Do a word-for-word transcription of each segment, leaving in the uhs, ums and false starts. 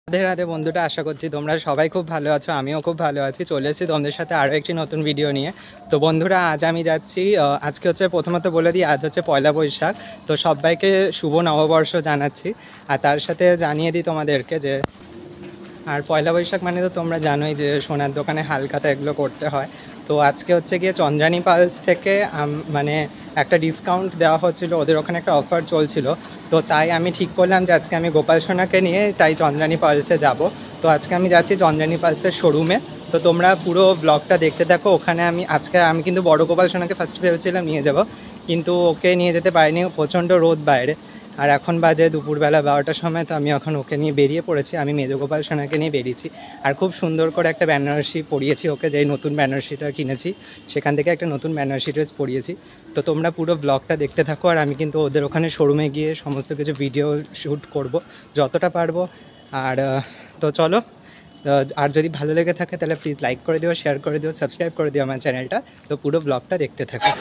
রাধে রাধে বন্ধুরা, আশা করছি তোমরা সবাই খুব ভালো আছো। আমিও খুব ভালো আছি। চলে এসেছি তোমাদের সাথে আরও একটি নতুন ভিডিও নিয়ে। তো বন্ধুরা, আজ আমি যাচ্ছি, আজকে হচ্ছে প্রথমত বলে দিই, আজ হচ্ছে পয়লা বৈশাখ। তো সবাইকে শুভ নববর্ষ জানাচ্ছি। আর তার সাথে জানিয়ে দিই তোমাদেরকে যে, আর পয়লা বৈশাখ মানে তো তোমরা জানোই যে সোনার দোকানে হালখাতা এগুলো করতে হয়। তো আজকে হচ্ছে গিয়ে চন্দ্রানী পালস থেকে মানে একটা ডিসকাউন্ট দেওয়া হচ্ছিলো, ওদের ওখানে একটা অফার চলছিল। তো তাই আমি ঠিক করলাম যে আজকে আমি গোপাল সোনাকে নিয়ে তাই চন্দ্রানী পালসে যাব। তো আজকে আমি যাচ্ছি চন্দ্রানী পালসের শোরুমে। তো তোমরা পুরো ব্লগটা দেখতে থাকো। ওখানে আমি আজকে আমি কিন্তু বড় গোপাল সোনাকে ফার্স্ট ভেবেছিলাম নিয়ে যাব, কিন্তু ওকে নিয়ে যেতে পারিনি, প্রচণ্ড রোদ বাইরে। আর এখন বাজে দুপুরবেলা বারোটার সময়। তো আমি এখন ওকে নিয়ে বেরিয়ে পড়েছি, আমি মেজগোপাল সোনাকে নিয়ে বেরিয়েছি। আর খুব সুন্দর করে একটা বেনারসি পরিয়েছি ওকে, যেই নতুন বেনারসিটা কিনেছি সেখান থেকে একটা নতুন বেনারসি ড্রেস পরিয়েছি। তো তোমরা পুরো ব্লগটা দেখতে থাকো। আর আমি কিন্তু ওদের ওখানে শোরুমে গিয়ে সমস্ত কিছু ভিডিও শ্যুট করব যতটা পারবো। আর তো চলো, আর যদি ভালো লেগে থাকে তাহলে প্লিজ লাইক করে দিও, শেয়ার করে দিও, সাবস্ক্রাইব করে দিও আমার চ্যানেলটা। তো পুরো ব্লগটা দেখতে থাকো।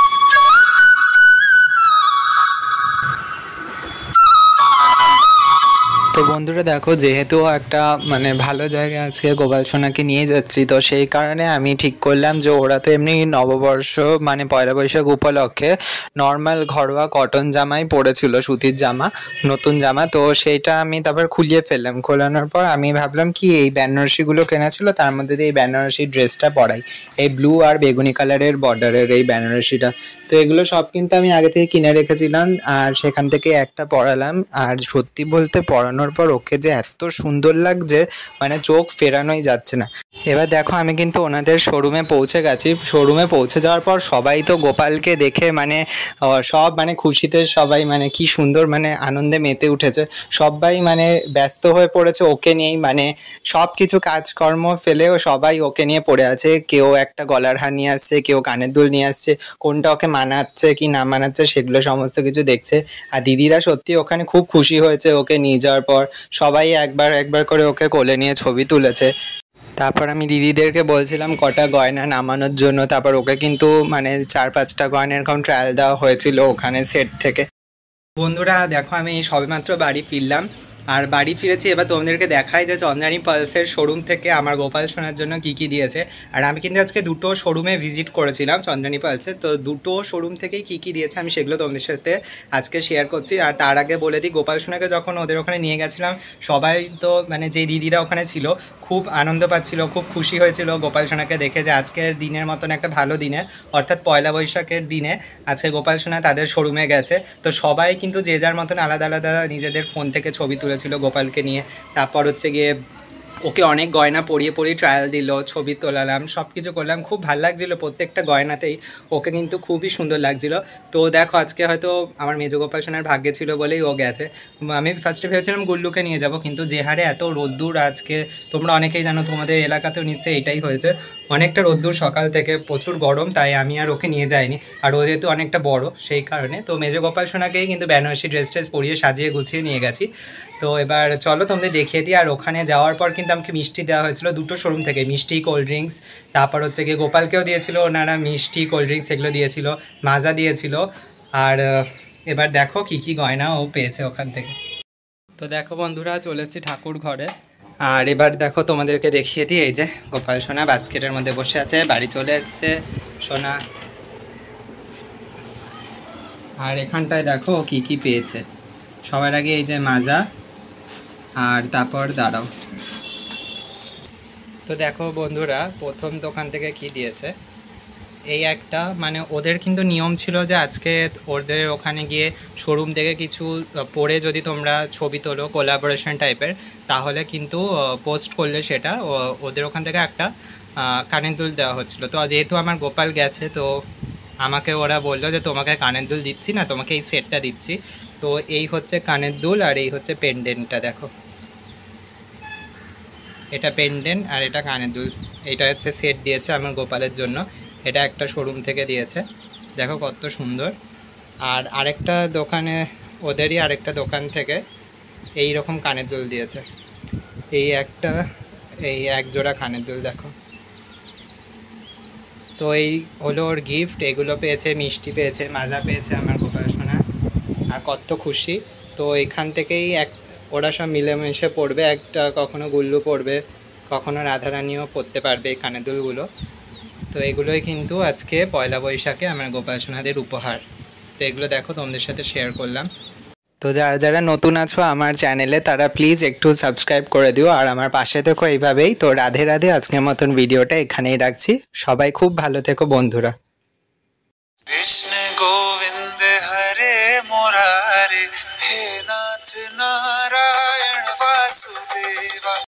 তো বন্ধুরা দেখো, যেহেতু একটা মানে ভালো জায়গায় আজকে গোপাল সোনাকে নিয়ে যাচ্ছি, তো সেই কারণে আমি ঠিক করলাম যে ওরা তো এমনি নববর্ষ মানে পয়লা বৈশাখ উপলক্ষে নর্মাল ঘরোয়া কটন জামাই পরেছিল, সুতির জামা, নতুন জামা। তো সেইটা আমি তারপর খুলিয়ে ফেললাম। খোলানোর পর আমি ভাবলাম কি এই বেনারসিগুলো কেনা ছিল, তার মধ্যে দিয়ে এই বেনারসি ড্রেসটা পরাই, এই ব্লু আর বেগুনি কালারের বর্ডারের এই বেনারসিটা। তো এগুলো সব কিন্তু আমি আগে থেকে কিনে রেখেছিলাম, আর সেখান থেকে একটা পরালাম। আর সত্যি বলতে পরানোর পর ওকে যে এত সুন্দর লাগছে, মানে চোখ ফেরানোই যাচ্ছে না। এবার দেখো, আমি কিন্তু ওনাদের শোরুমে পৌঁছে গেছি। শোরুমে পৌঁছে যাওয়ার পর সবাই তো গোপালকে দেখে মানে সব মানে খুশিতে সবাই মানে কি সুন্দর মানে আনন্দে মেতে উঠেছে। সবাই মানে ব্যস্ত হয়ে পড়েছে ওকে নিয়েই, মানে সব কিছু কাজকর্ম ফেলেও সবাই ওকে নিয়ে পড়ে আছে। কেউ একটা গলার হার নিয়ে আসছে, কেউ কানের দুল নিয়ে আসছে, কোনটা ওকে মানাচ্ছে কি না মানাচ্ছে সেগুলো সমস্ত কিছু দেখছে। আর দিদিরা সত্যি ওখানে খুব খুশি হয়েছে ওকে নিয়ে যাওয়ার পর। সবাই একবার একবার করে ওকে কোলে নিয়ে ছবি তুলেছে। তারপর আমি দিদিদেরকে বলছিলাম কটা গয়না নামানোর জন্য। তারপর ওকে কিন্তু মানে চার পাঁচটা গয়না এরকম ট্রায়াল দেওয়া হয়েছিল ওখানে সেট থেকে। বন্ধুরা দেখো, আমি সবেমাত্র বাড়ি ফিরলাম। আর বাড়ি ফিরেছি, এবার তোমাদেরকে দেখাই যে চন্দ্রানী পালসের শোরুম থেকে আমার গোপাল সোনার জন্য কি কি দিয়েছে। আর আমি কিন্তু আজকে দুটো শোরুমে ভিজিট করেছিলাম চন্দ্রানী পালসে। তো দুটো শোরুম থেকেই কি কি দিয়েছে আমি সেগুলো তোমাদের সাথে আজকে শেয়ার করছি। আর তার আগে বলে দিই, গোপাল সোনাকে যখন ওদের ওখানে নিয়ে গেছিলাম, সবাই তো মানে যে দিদিরা ওখানে ছিল খুব আনন্দ পাচ্ছিল, খুব খুশি হয়েছিল গোপাল সোনাকে দেখে, যে আজকের দিনের মতন একটা ভালো দিনে, অর্থাৎ পয়লা বৈশাখের দিনে আজকে গোপাল সোনা তাদের শোরুমে গেছে। তো সবাই কিন্তু যে যার মতন আলাদা আলাদা নিজেদের ফোন থেকে ছবি তুলেছিল গোপালকে নিয়ে। তারপর হচ্ছে গিয়ে ওকে অনেক গয়না পরিয়ে পরিয়ে ট্রায়াল দিল, ছবি তোলালাম, সব কিছু করলাম। খুব ভালো লাগছিলো প্রত্যেকটা গয়নাতেই, ওকে কিন্তু খুবই সুন্দর লাগছিল। তো দেখো, আজকে হয়তো আমার মেজ গোপাল সোনার ভাগ্যে ছিল বলেই ও গেছে। আমি ফার্স্টে ভেবেছিলাম গুল্লুকে নিয়ে যাব, কিন্তু যে হারে এত রোদ্দুর আজকে, তোমরা অনেকেই জানো, তোমাদের এলাকাতেও নিশ্চয়ই এটাই হয়েছে, অনেকটা রোদ্দুর সকাল থেকে, প্রচুর গরম, তাই আমি আর ওকে নিয়ে যাইনি। আর ও যেহেতু অনেকটা বড় সেই কারণে, তো মেজ গোপাল সোনাকেই কিন্তু বেনারসি ড্রেস ট্রেস পরিয়ে সাজিয়ে গুছিয়ে নিয়ে গেছি। তো এবার চলো তোমাদের দেখিয়ে দিই। আর ওখানে যাওয়ার পর কিন্তু আমাকে মিষ্টি দেওয়া হয়েছিল দুটো শোরুম থেকে, মিষ্টি, কোল্ড ড্রিঙ্কস। তারপর হচ্ছে গিয়ে গোপালকেও দিয়েছিল ওনারা মিষ্টি, কোল্ড ড্রিঙ্কস এগুলো দিয়েছিল, মাজা দিয়েছিল। আর এবার দেখো কি কি গয়না ও পেয়েছে ওখান থেকে। তো দেখো বন্ধুরা, চলে এসেছি ঠাকুর ঘরে। আর এবার দেখো তোমাদেরকে দেখিয়ে দিই, এই যে গোপাল সোনা বাস্কেটের মধ্যে বসে আছে, বাড়ি চলে এসছে সোনা। আর এখানটায় দেখো কি কি পেয়েছে। সবার আগে এই যে মাজা, আর তারপর দাঁড়াও। তো দেখো বন্ধুরা, প্রথম দোকান থেকে কি দিয়েছে, এই একটা মানে ওদের কিন্তু নিয়ম ছিল যে আজকে ওদের ওখানে গিয়ে শোরুম থেকে কিছু পরে যদি তোমরা ছবি তোলো কোলাবোরেশন টাইপের, তাহলে কিন্তু পোস্ট করলে সেটা ওদের ওখান থেকে একটা কানের দুল দেওয়া হচ্ছিলো। তো যেহেতু আমার গোপাল গেছে, তো আমাকে ওরা বললো যে তোমাকে কানের দুল দিচ্ছি না, তোমাকে এই সেটটা দিচ্ছি। তো এই হচ্ছে কানের দুল, আর এই হচ্ছে পেন্ডেন্টটা। দেখো, এটা পেন্ডেন্ট আর এটা কানের দুল, এটা হচ্ছে সেট দিয়েছে আমার গোপালের জন্য। এটা একটা শোরুম থেকে দিয়েছে, দেখো কত সুন্দর। আর আরেকটা দোকানে, ওদেরই আরেকটা দোকান থেকে এই রকম কানের দুল দিয়েছে, এই একটা, এই এক জোড়া কানের দুল দেখো। তো এই হলো ওর গিফট, এগুলো পেয়েছে, মিষ্টি পেয়েছে, মাজা পেয়েছে আমার গোপাল সোনা, আর কত খুশি। তো এখান থেকেই এক ওরা সব মিলেমিশে পড়বে, একটা কখনো গুল্লু পড়বে, কখনো রাধারানীও পড়তে পারবে এই কানের দুলগুলো। তো এগুলোই কিন্তু আজকে পয়লা বৈশাখে আমার গোপাল সোনাদের উপহার। তো এগুলো দেখো তোমাদের সাথে শেয়ার করলাম। তো যারা যারা নতুন আছো আমার চ্যানেলে তারা প্লিজ একটু সাবস্ক্রাইব করে দিও আর আমার পাশে থেকো এইভাবেই। তো রাধে রাধে, আজকের মতন ভিডিওটা এখানেই রাখছি। সবাই খুব ভালো থেকো বন্ধুরা। কৃষ্ণ গোবিন্দ হরে মুরারে, হে নাথ না